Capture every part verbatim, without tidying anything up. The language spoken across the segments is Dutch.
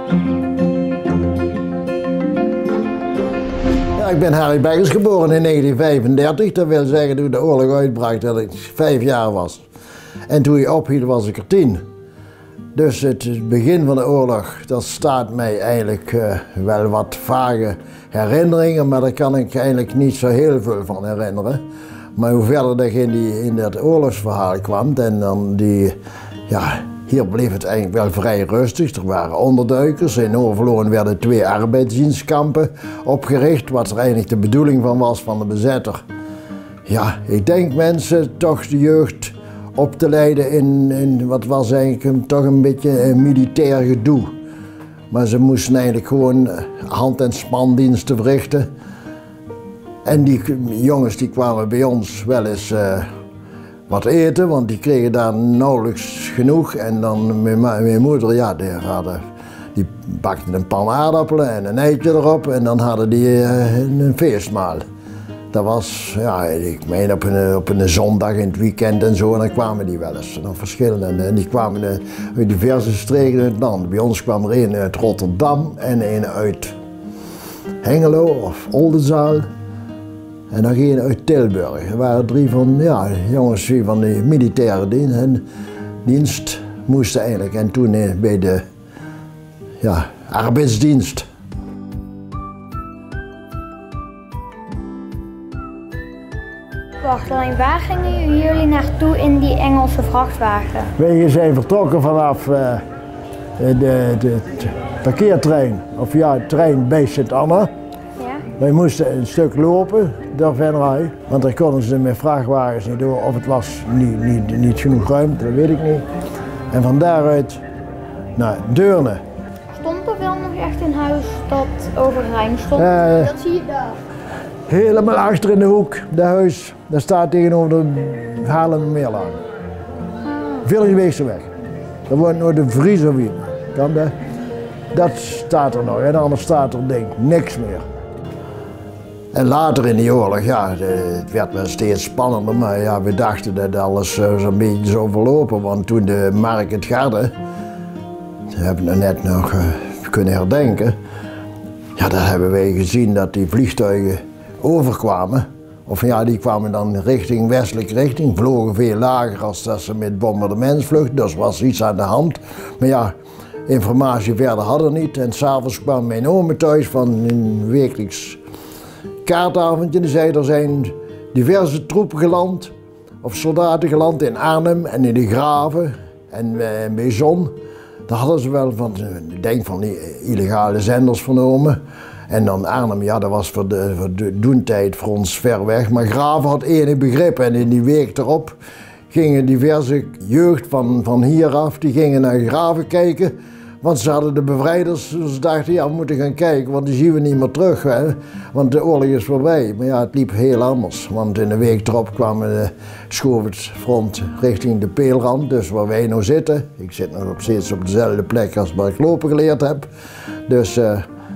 Ja, ik ben Harry Bekkers, geboren in negentien vijfendertig. Dat wil zeggen toen de oorlog uitbrak dat ik vijf jaar was. En toen je ophield was ik er tien. Dus het begin van de oorlog, dat staat mij eigenlijk uh, wel wat vage herinneringen, maar daar kan ik eigenlijk niet zo heel veel van herinneren. Maar hoe verder ik in, die, in dat oorlogsverhaal kwam, en dan die, ja, hier bleef het eigenlijk wel vrij rustig. Er waren onderduikers. In Overloon werden twee arbeidsdienstkampen opgericht, wat er eigenlijk de bedoeling van was van de bezetter. Ja, ik denk mensen toch de jeugd op te leiden in, in wat was eigenlijk een, toch een beetje een militair gedoe. Maar ze moesten eigenlijk gewoon hand- en spandiensten verrichten. En die jongens die kwamen bij ons wel eens uh, wat eten, want die kregen daar nauwelijks genoeg. En dan mijn, mijn moeder, ja, die, hadden, die bakte een pan aardappelen en een eitje erop en dan hadden die uh, een feestmaal. Dat was, ja, ik meen op een, op een zondag in het weekend en zo, en dan kwamen die wel eens, nog verschillende. En die kwamen uit diverse streken in het land. Bij ons kwam er een uit Rotterdam en een uit Hengelo of Oldenzaal. En nog een uit Tilburg. Er waren drie van, ja, jongens die van de militaire dienst, en dienst moesten eigenlijk. En toen bij de, ja, arbeidsdienst. Wacht, alleen waar gingen jullie naartoe in die Engelse vrachtwagen? Wij zijn vertrokken vanaf uh, de, de, de parkeertrein, of ja, trein bij Sint-Anna. Ja? Wij moesten een stuk lopen door Venray, want daar konden ze met vrachtwagens niet door, of het was niet, niet, niet genoeg ruimte, dat weet ik niet. En van daaruit naar Deurne. Stond er wel nog echt een huis dat overeind stond? Uh, dat zie je daar. Helemaal achter in de hoek, dat huis, dat staat tegenover de Haarlemmermeerlaan. Villageweg. Daar woont nog de Vries of wie. Kan dat? Dat staat er nog, en anders staat er denk ik niks meer. En later in die oorlog, ja, het werd wel steeds spannender, maar ja, we dachten dat alles zo'n beetje zou verlopen. Want toen de Mark het Garde, dat hebben we net nog uh, kunnen herdenken, ja, daar hebben wij gezien dat die vliegtuigen overkwamen. Of ja, die kwamen dan richting westelijke richting, vlogen veel lager als dat ze met bombardement vluchten, dus was iets aan de hand. Maar ja, informatie verder hadden we niet. En s'avonds kwam mijn oom thuis van een wekelijks kaartavondje en die zei er zijn diverse troepen geland, of soldaten geland in Arnhem en in de Graven en bij Zon. Daar hadden ze wel van, ik denk van die illegale zenders vernomen. En dan Arnhem, ja, dat was voor de, voor de doentijd voor ons ver weg. Maar Graven had enig begrip en in die week erop gingen diverse jeugd van, van hieraf, die gingen naar Graven kijken. Want ze hadden de bevrijders, ze dachten, ja, we moeten gaan kijken, want die zien we niet meer terug. Hè? Want de oorlog is voorbij. Maar ja, het liep heel anders. Want in de week erop kwamen de, schoof het front richting de Peelrand, dus waar wij nou zitten. Ik zit nog steeds op dezelfde plek als waar ik lopen geleerd heb. Dus, uh,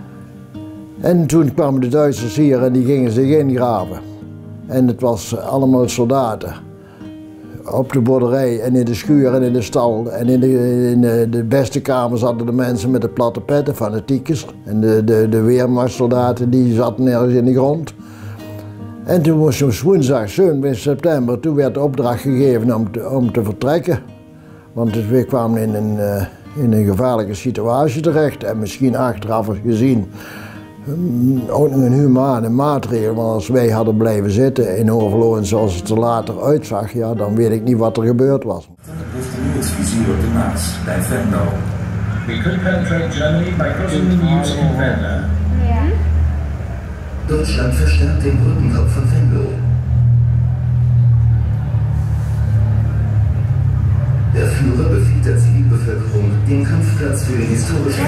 en toen kwamen de Duitsers hier en die gingen zich ingraven. En het was allemaal soldaten. Op de boerderij en in de schuur en in de stal. En in de, in de, de beste kamers zaten de mensen met de platte petten, fanatiekers. En de, de, de weermachtssoldaten die zaten ergens in de grond. En toen was het woensdag, zeven september, toen werd de opdracht gegeven om te, om te vertrekken. Want we kwamen in een, uh, in een gevaarlijke situatie terecht. En misschien achteraf gezien ook nog een humane maatregel, want als wij hadden blijven zitten in Overloon zoals het er later uitzag, ja, dan weet ik niet wat er gebeurd was. Het vizier op de Maas bij Venlo. We could penetrate Germany by crossing the Meuse in Venlo. Ja. Deutschland verstärkt den Brückenkopf von Venlo. Der Führer befiehlt der Zivilbevölkerung, den Kampfplatz für den historischen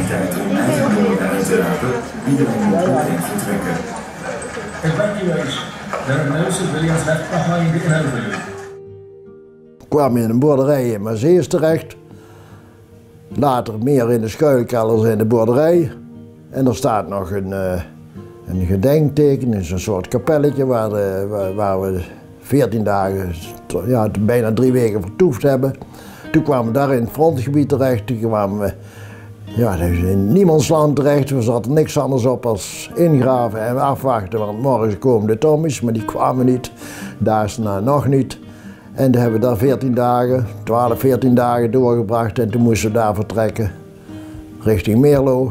Evacuation. There are no civilians left behind in Overloon. Ik kwam in een boerderij in Mazees terecht. Later meer in de schuilkelders in de boerderij. En er staat nog een, uh, een gedenkteken, een soort kapelletje waar, uh, waar, waar we veertien dagen, ja, bijna drie weken vertoefd hebben. Toen kwamen we daar in het frontgebied terecht. Toen kwamen we Ja, dat is in niemandsland terecht. We zaten niks anders op als ingraven en afwachten, want morgen komen de Tommies, maar die kwamen niet. Daarna nog niet. En toen hebben we daar veertien dagen, twaalf, veertien dagen doorgebracht en toen moesten we daar vertrekken richting Meerlo.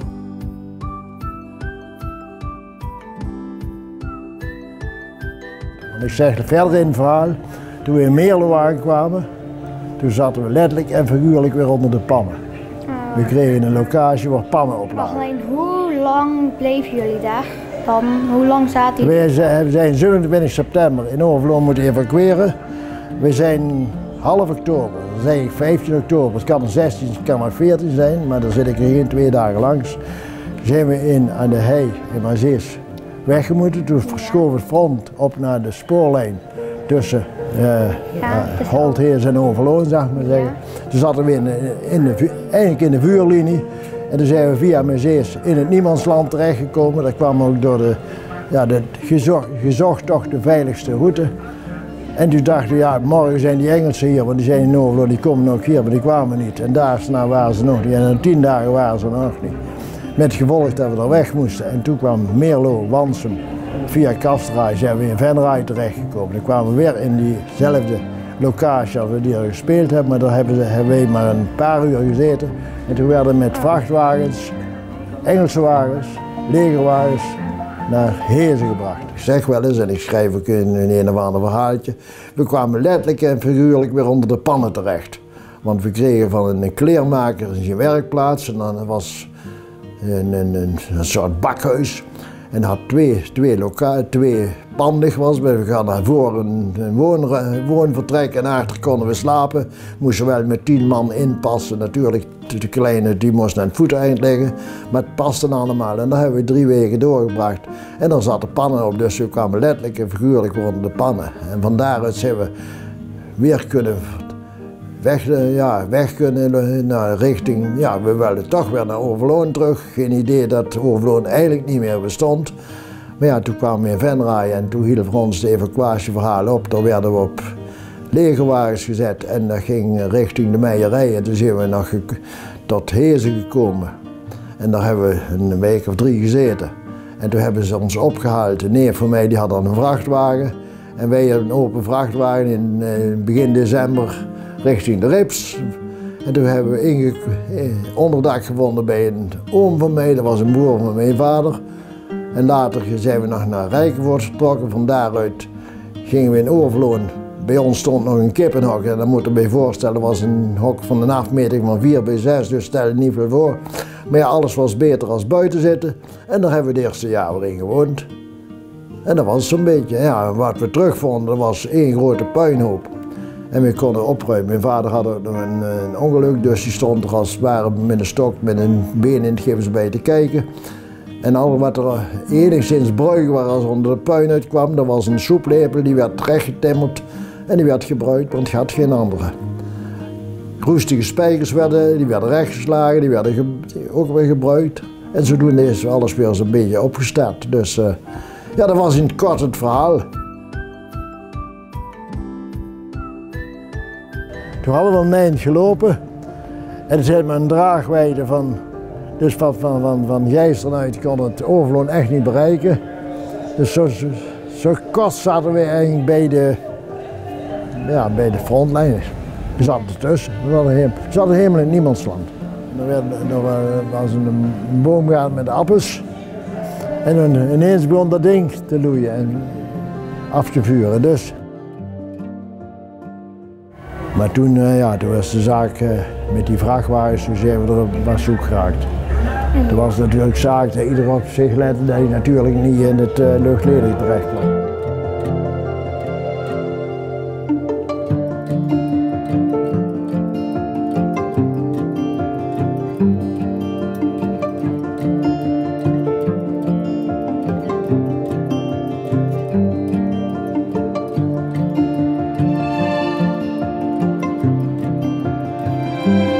Ik zeg verder in het verhaal, toen we in Meerlo aankwamen, toen zaten we letterlijk en figuurlijk weer onder de pannen. We kregen een locatie waar pannen op lagen. Alleen hoe lang bleven jullie daar? Dan, hoe lang zaten jullie? We zijn zevenentwintig september in Overloon moeten evacueren. We zijn half oktober, dan zeg ik vijftien oktober, het kan er zestien, het kan maar veertien zijn, maar dan zit ik er geen twee dagen langs. Zijn we in aan de hei in Mazees weggemoeten. Toen verschoof het front op naar de spoorlijn tussen uh, ja, uh, Holtheers en Overloon, zeg maar zeggen. Ja. Toen zaten we in, in de, eigenlijk in de vuurlinie en toen zijn we via Mazees in het niemandsland terechtgekomen. Dat kwam ook door de, ja, de gezocht, gezocht toch de veiligste route. En toen dachten we, ja, morgen zijn die Engelsen hier, want die zijn in Overloon, die komen ook hier, maar die kwamen niet. En daarna waren ze nog niet en in tien dagen waren ze nog niet. Met het gevolg dat we er weg moesten. En toen kwam Meerlo, Wansum, via Kastraai zijn we in Venray terechtgekomen. Dan kwamen we weer in diezelfde locatie als we die al gespeeld hebben, maar daar hebben, ze, hebben we maar een paar uur gezeten. En toen werden we met vrachtwagens, Engelse wagens, legerwagens, naar Hezen gebracht. Ik zeg wel eens, en ik schrijf ook in een, een of ander verhaaltje, we kwamen letterlijk en figuurlijk weer onder de pannen terecht. Want we kregen van een kleermaker zijn werkplaats en dan was Een, een, een, een soort bakhuis en had twee, twee, loka twee pandig was. We gaan naar voren een, een woon, woonvertrek en achter konden we slapen. Moesten wel met tien man inpassen. Natuurlijk, de kleine die moest aan het voeteneind liggen, maar het paste allemaal. En daar hebben we drie weken doorgebracht. En daar zaten pannen op, dus we kwamen letterlijk en figuurlijk onder de pannen. En van daaruit zijn we weer kunnen Weg, ja, weg kunnen naar richting, ja, we wilden toch weer naar Overloon terug. Geen idee dat Overloon eigenlijk niet meer bestond. Maar ja, toen kwamen we in Venray en toen hielden we ons de evacuatieverhaal op. Daar werden we op legerwagens gezet en dat ging richting de Meijerij. En toen zijn we nog tot Hezen gekomen. En daar hebben we een week of drie gezeten. En toen hebben ze ons opgehaald. Een neef van mij die had dan een vrachtwagen. En wij hadden een open vrachtwagen in begin december richting de Rips. En toen hebben we inge onderdak gevonden bij een oom van mij, dat was een broer van mijn vader. En later zijn we nog naar Rijkenvoort vertrokken, van daaruit gingen we in Overloon. Bij ons stond nog een kippenhok en dat moet je je voorstellen, was een hok van een afmeting van vier bij zes, dus stel je niet veel voor. Maar ja, alles was beter als buiten zitten en daar hebben we het eerste jaar weer in gewoond. En dat was zo'n beetje, ja, wat we terugvonden, dat was één grote puinhoop. En we konden opruimen. Mijn vader had een, een ongeluk, dus die stond er als het ware met een stok met een been in het gips bij te kijken. En al wat er enigszins bruig was als onder de puin uitkwam, dat was een soeplepel, die werd rechtgetimmerd en die werd gebruikt, want je had geen andere. Roestige spijkers werden, die werden rechtgeslagen, die werden ge, ook weer gebruikt. En zodoende is alles weer zo'n beetje opgestart. Dus uh, ja, dat was in het kort het verhaal. Toen hadden we een eind gelopen en er zit met een draagwijdte van, dus van, van, van, van Gijsteren uit kon het Overloon echt niet bereiken. Dus zo, zo, zo kort zaten we eigenlijk bij de, ja, bij de frontlijnen. We zaten ertussen, we zaten helemaal, we zaten helemaal in niemandsland. Er, werd, er was een boomgaard met appels en een, ineens begon dat ding te loeien en af te vuren. Dus. Maar toen, uh, ja, toen was de zaak uh, met die vrachtwagens, toen zijn we er op zoek geraakt. Toen was het natuurlijk zaak dat ieder op zich lette dat hij natuurlijk niet in het uh, luchtledig terecht kwam. Thank you.